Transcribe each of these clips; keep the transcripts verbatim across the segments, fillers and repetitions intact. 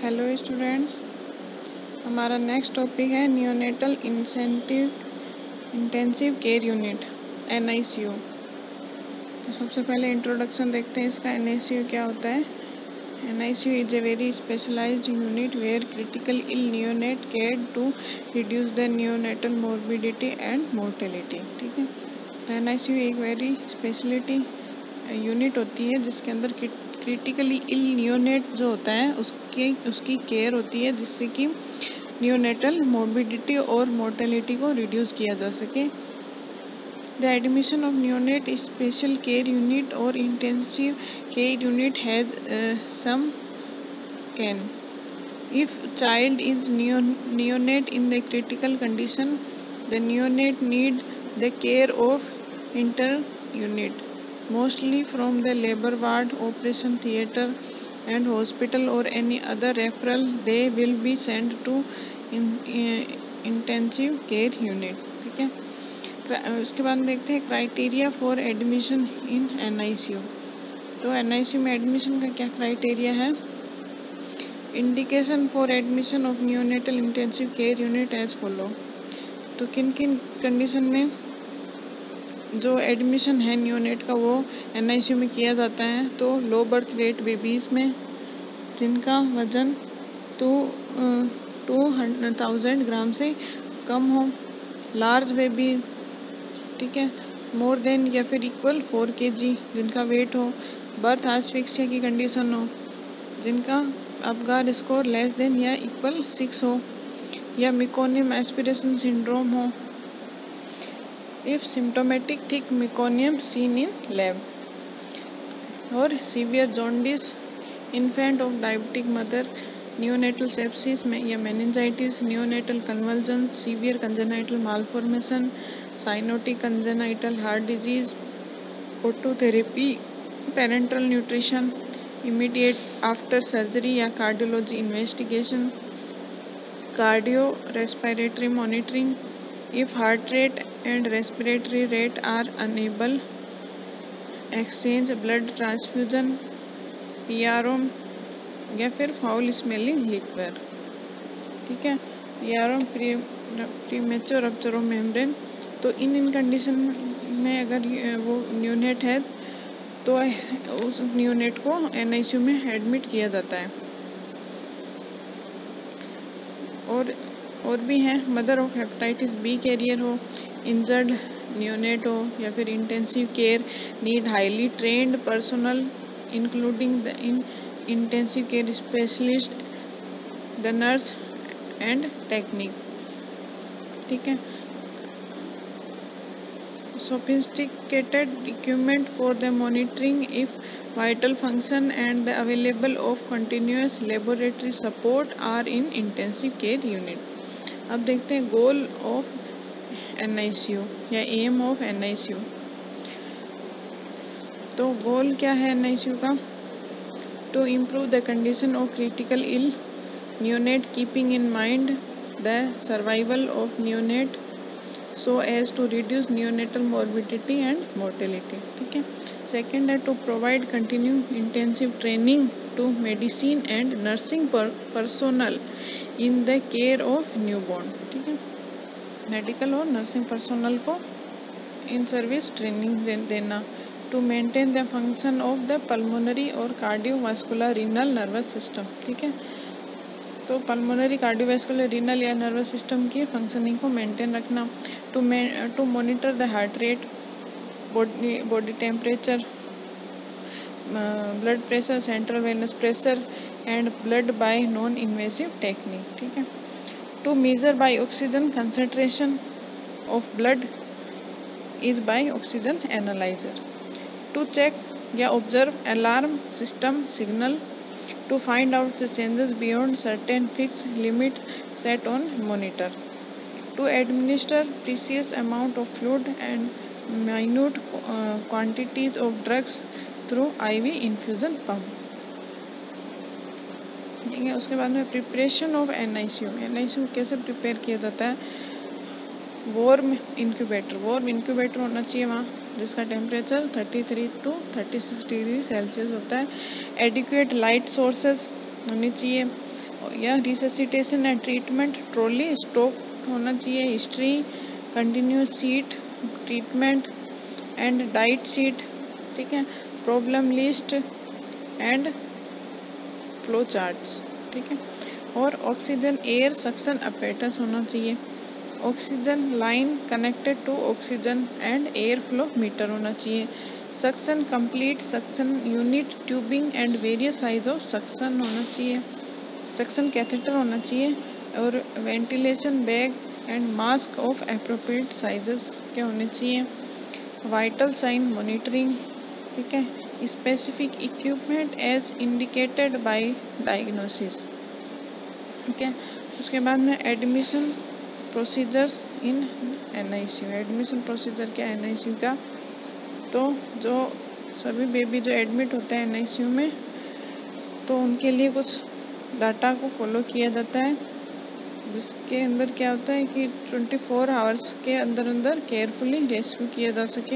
Hello students, हमारा next topic है neonatal incentive intensive care unit N I C U. तो सबसे पहले इंट्रोडक्शन देखते हैं इसका। एन आई सी यू क्या होता है। N I C U is a very specialised unit where critical ill neonate care to reduce the neonatal morbidity and mortality. ठीक है, तो एन आई सी यू एक वेरी स्पेशलिटी यूनिट होती है जिसके अंदर क्रिटिकली इल नियोनेट जो होता है उसकी उसकी केयर होती है, जिससे कि नियोनेटल मोर्बिडिटी और मोर्टेलिटी को रिड्यूस किया जा सके। The admission of neonate special care unit और intensive care unit has some can if child is neonate in the critical condition the neonate need the care of inter unit mostly from the labor ward, operation theatre and hospital or any other referral they will be sent to in, uh, intensive care unit। ठीक है, उसके बाद देखते हैं criteria for admission in N I C U. तो N I C U में admission का क्या क्राइटेरिया है। Indication for admission of neonatal intensive care unit as follow. तो किन किन कंडीशन में जो एडमिशन है नियोनेट का वो एन आई सी यू में किया जाता है। तो लो बर्थ वेट बेबीज़ में जिनका वज़न टू टू थाउजेंड ग्राम से कम हो, लार्ज बेबी, ठीक है, मोर देन या फिर इक्वल फोर के जी जिनका वेट हो, बर्थ आस्फिक्सिया की कंडीशन हो, जिनका अपगार स्कोर लेस देन या इक्वल सिक्स हो, या मिकोनियम एस्पिरेशन सिंड्रोम हो, if symptomatic thick meconium seen in lab, और severe jaundice, infant of diabetic mother, neonatal sepsis में या meningitis, neonatal convulsion, severe congenital malformation, cyanotic congenital heart disease, phototherapy, parenteral nutrition, immediate after surgery या cardiology investigation, cardio respiratory monitoring, if heart rate and respiratory rate are unable, exchange blood transfusion, P R O या फिर foul smelling liquor. ठीक है, P R O premature rupture of membrane. तो इन इन condition में अगर वो नियोनेट है तो उस नियोनेट को एन आई सी यू में एडमिट किया जाता है। और और भी हैं, mother of hepatitis B carrier हो, इंजर्ड नियोनेट हो, या फिर intensive care need highly trained personal including the in intensive care specialist, the nurse and technique. ठीक है, sophisticated equipment for the monitoring if vital function and the available of continuous laboratory support are in intensive care unit। अब देखते हैं goal of N I C U या aim of N I C U. तो goal क्या है N I C U का। To improve the condition of critical ill neonate keeping in mind the survival of neonate so as to reduce neonatal morbidity and mortality। ठीक है, second है to provide continue intensive training to medicine and nursing personnel in the care of newborn. ठीक है, medical और nursing personnel को in service training दे, देना। To maintain the function of the pulmonary और कार्डियोवास्कुलर रीनल नर्वस सिस्टम। ठीक है, तो पल्मोनरी कार्डियोवास्कुलर रीनल या नर्वस सिस्टम की फंक्शनिंग को मेंटेन रखना। To to monitor the heart rate, body body temperature, blood pressure, central venous pressure and blood by non invasive technique. ठीक है, to measure by oxygen concentration of blood is by oxygen analyser. To check या observe alarm system signal, to find out the changes beyond certain fixed limit set on monitor, to administer precious amount of fluid and minute uh, quantities of drugs through I V infusion pump। ठीक है, उसके बाद में preparation of N I C U. N I C U कैसे prepare किया जाता है। Warm incubator, warm incubator होना चाहिए वहाँ जिसका temperature thirty three to thirty six degree Celsius होता है। एडिक्वेट लाइट सोर्सेज होनी चाहिए, या resuscitation and treatment trolley stock होना चाहिए। History, continuous sheet, treatment and diet sheet, ठीक है, problem list and flow charts, ठीक है, और ऑक्सीजन एयर सक्शन अपैरेटस होना चाहिए। Oxygen line connected to oxygen and air flow meter होना चाहिए। Suction complete suction unit, tubing and various size of suction होना चाहिए। सक्शन कैथेटर होना चाहिए, और ventilation bag and mask of appropriate sizes के होने चाहिए। वाइटल साइन मॉनिटरिंग, ठीक है, specific equipment as indicated by diagnosis, ठीक है। उसके बाद में admission procedures in NICU. Admission procedure क्या है एनआईसीयू का, तो जो सभी बेबी जो एडमिट होते हैं एनआईसीयू में, तो उनके लिए कुछ डाटा को फॉलो किया जाता है, जिसके अंदर क्या होता है कि चौबीस आवर्स के अंदर अंदर केयरफुली रेस्क्यू किया जा सके।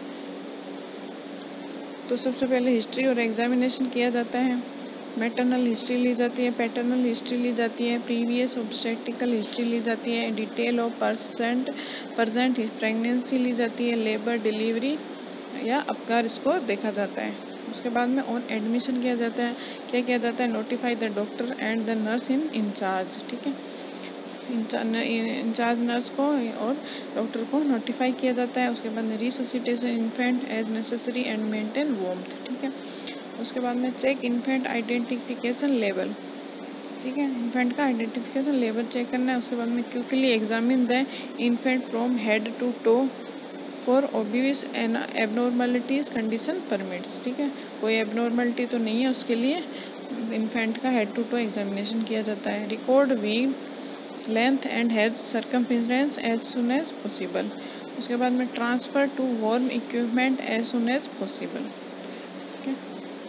तो सबसे पहले हिस्ट्री और एग्जामिनेशन किया जाता है। मैटरनल हिस्ट्री ली जाती है, पैटर्नल हिस्ट्री ली जाती है, प्रीवियस ऑब्स्टेट्रिकल हिस्ट्री ली जाती है, detail of percent percent pregnancy ली जाती है, लेबर, डिलीवरी या अपकार स्कोर देखा जाता है। उसके बाद में ऑन एडमिशन किया जाता है। क्या किया जाता है, notify the doctor and the nurse in in charge, ठीक है, इंचार्ज नर्स को और डॉक्टर को नोटिफाई किया जाता है। उसके बाद में resuscitation infant as necessary and maintain warmth, ठीक है। उसके बाद में चेक इन्फेंट आइडेंटिफिकेशन लेवल, ठीक है, इन्फेंट का आइडेंटिफिकेशन लेवल चेक करना है। उसके बाद में quickly examine the infant from head to toe for obvious and abnormalities condition permits, ठीक है, कोई एबनॉर्मलिटी तो नहीं है, उसके लिए इन्फेंट का हेड टू टो एग्जामिनेशन किया जाता है। Record wean length and head circumference as soon as possible. उसके बाद में transfer to warm equipment as soon as possible, ठीक है।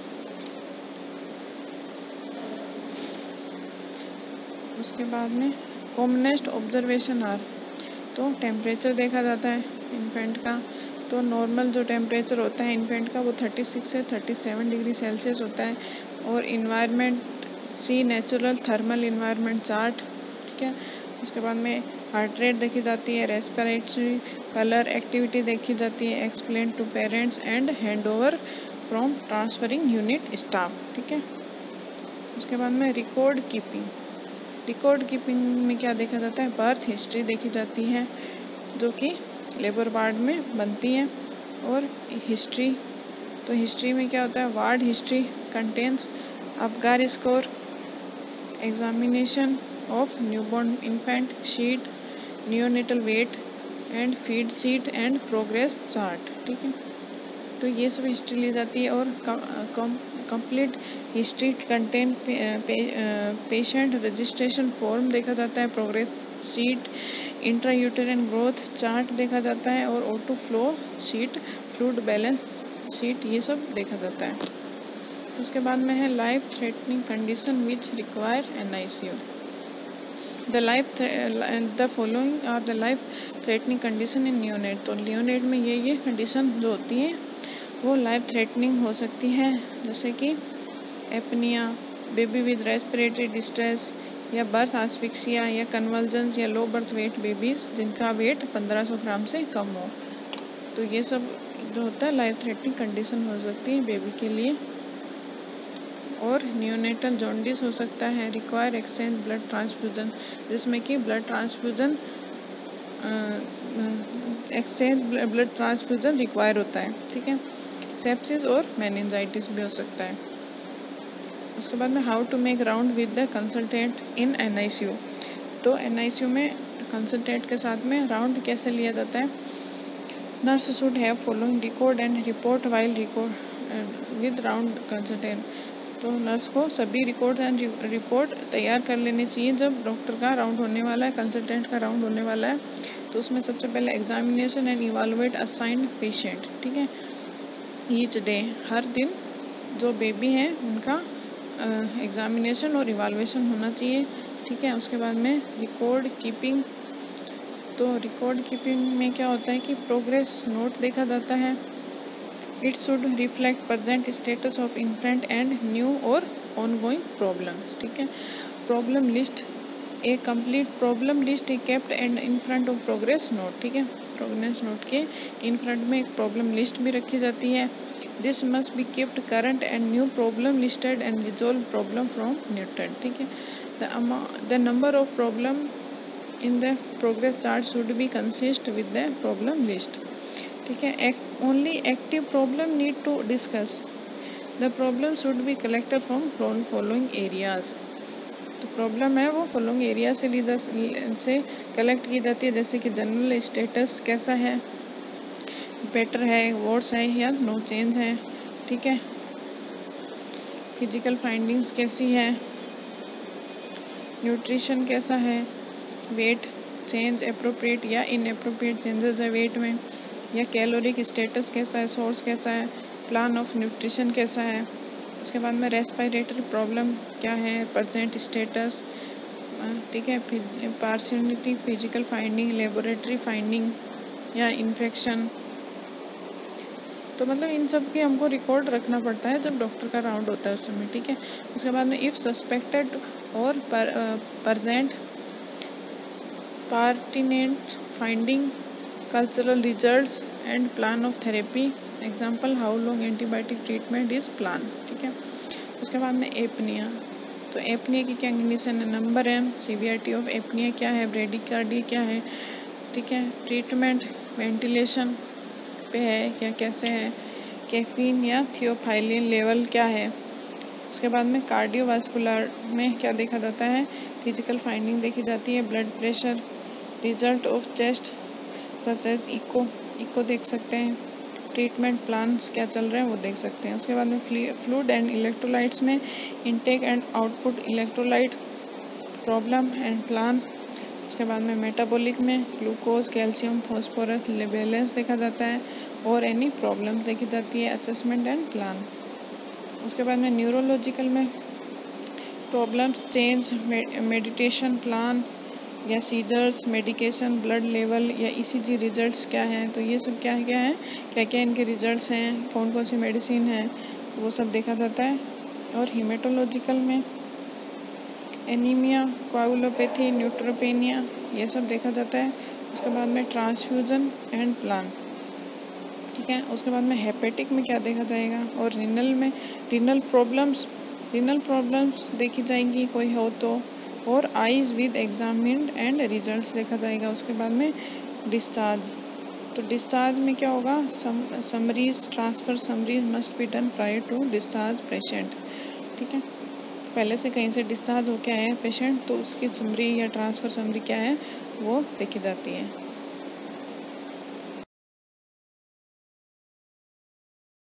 उसके बाद में कॉमनेस्ट ऑब्जर्वेशन आर, तो टेम्परेचर देखा जाता है इन्फेंट का। तो नॉर्मल जो टेम्परेचर होता है इन्फेंट का वो छत्तीस से सैंतीस डिग्री सेल्सियस होता है। और environment see natural thermal environment chart, ठीक है। उसके बाद में हार्ट रेट देखी जाती है, रेस्पिरेटरी, कलर, एक्टिविटी देखी जाती है, explain to parents and hand over from transferring unit staff, ठीक है। उसके बाद में रिकॉर्ड कीपिंग, रिकॉर्ड कीपिंग में क्या देखा जाता है, बर्थ हिस्ट्री देखी जाती है जो कि लेबर वार्ड में बनती है। और हिस्ट्री, तो हिस्ट्री में क्या होता है, ward history contains Apgar score, examination of newborn infant sheet, neonatal weight and feed sheet and progress chart, ठीक है। तो ये सब हिस्ट्री ली जाती है। और complete history contain patient registration form देखा जाता है, progress sheet, intrauterine growth chart देखा जाता है, और auto flow sheet, fluid balance sheet, ये सब देखा जाता है। उसके बाद में है life threatening condition which require NICU. The life the following are the life threatening condition in neonate. तो नियोनेट में ये ये कंडीशन जो होती हैं वो लाइफ थ्रेटनिंग हो सकती है, जैसे कि apnoea, baby with respiratory distress, या बर्थ आस्फिक्सिया, या कन्वल्जन्स, या लो बर्थ वेट बेबीज़ जिनका वेट पंद्रह सौ ग्राम से कम हो। तो ये सब जो होता है लाइफ थ्रेटनिंग कंडीशन हो सकती है बेबी के लिए। और नियोनेटल जॉन्डिस हो सकता है, रिक्वायर एक्सचेंज ब्लड ट्रांसफ्यूजन, जिसमें कि blood transfusion exchange blood transfusion require होता है, ठीक है। सेप्सिस और मेनिंजाइटिस भी हो सकता है। उसके बाद में how to make round with the consultant in NICU. तो एनआईसीयू में कंसल्टेंट के साथ में राउंड कैसे लिया जाता है, nurse should have following record and report while record with round consultant. तो नर्स को सभी रिकॉर्ड एंड रिपोर्ट तैयार कर लेनी चाहिए जब डॉक्टर का राउंड होने वाला है, कंसल्टेंट का राउंड होने वाला है। तो उसमें सबसे पहले examination and evaluate assigned patient, ठीक है, ईच डे, हर दिन जो बेबी है उनका एग्जामिनेशन और इवालुएशन होना चाहिए, ठीक है। उसके बाद में रिकॉर्ड कीपिंग, तो रिकॉर्ड कीपिंग में क्या होता है कि प्रोग्रेस नोट देखा जाता है। It should reflect present status of infant and new और ongoing problems, ठीक है। Problem list, a complete problem list a kept and in front of progress note, ठीक है। प्रोग्रेस नोट के इन फ्रंट में एक प्रॉब्लम लिस्ट भी रखी जाती है। This must be kept current and new problem listed and resolve problem from Newton, ठीक है। The amount the number of problem in the progress chart should be consist with the problem list, ठीक है। Only active problem need to discuss the problem should be collected from following areas. तो problem है वो following area से ली जा से collect की जाती है, जैसे कि जनरल स्टेटस कैसा है, बेटर है, वर्स है या नो चेंज है, ठीक है। फिजिकल फाइंडिंग्स कैसी है, न्यूट्रिशन कैसा है, वेट चेंज अप्रोप्रिएट या इनअप्रोप्रिएट चेंजेस है वेट में, या कैलोरिक स्टेटस कैसा है, सोर्स कैसा है, प्लान ऑफ न्यूट्रिशन कैसा है। उसके बाद में रेस्पिरेटरी प्रॉब्लम क्या है, परसेंट स्टेटस, ठीक है। Partiality, physical finding, laboratory finding या इन्फेक्शन। तो मतलब इन सब की हमको रिकॉर्ड रखना पड़ता है जब डॉक्टर का राउंड होता है उस समय, ठीक है। उसके बाद में इफ़ सस्पेक्टेड और pertinent pertinent finding, cultural results and plan of therapy, example how long antibiotic treatment is plan, ठीक है। उसके बाद में एपनिया, तो एपनिया की क्या कंडीशन है, number M, severity of apnoea क्या है, ब्रेडिकार्डिया क्या है, ठीक है। ट्रीटमेंट वेंटिलेशन पे है क्या, कैसे है, कैफीन या थियोफाइलिन लेवल क्या है। उसके बाद में कार्डियोवास्कुलर में क्या देखा जाता है, फिजिकल फाइंडिंग देखी जाती है, blood pressure, result of chest such as echo, echo देख सकते हैं, ट्रीटमेंट प्लान्स क्या चल रहे हैं वो देख सकते हैं। उसके बाद में फ्लूइड एंड इलेक्ट्रोलाइट्स में intake and output electrolyte problem and plan. उसके बाद में मेटाबॉलिक में ग्लूकोज, कैल्शियम, फॉस्फोरस बैलेंस देखा जाता है और एनी प्रॉब्लम देखी जाती है, असेसमेंट एंड प्लान। उसके बाद में न्यूरोलॉजिकल में प्रॉब्लम्स, चेंज, मेडिटेशन प्लान या सीजर्स, मेडिकेशन, ब्लड लेवल या ईसीजी रिजल्ट्स क्या हैं। तो ये सब क्या क्या है, क्या क्या इनके रिजल्ट्स हैं, कौन कौन सी मेडिसिन है, वो सब देखा जाता है। और हीमेटोलॉजिकल में एनीमिया, कोआगुलोपैथी, न्यूट्रोपेनिया, ये सब देखा जाता है। उसके बाद में ट्रांसफ्यूजन एंड प्लान, ठीक है। उसके बाद में हेपेटिक में क्या देखा जाएगा, और रिनल में रिनल प्रॉब्लम्स रिनल प्रॉब्लम्स देखी जाएंगी कोई हो तो, और eyes with examined and results देखा जाएगा। उसके बाद में डिस्चार्ज, तो डिस्चार्ज में क्या होगा, some summaries transfer summaries must be done prior to discharge patient, ठीक है। पहले से कहीं से डिस्चार्ज हो के आया है पेशेंट तो उसकी समरी या ट्रांसफ़र समरी क्या है वो देखी जाती है।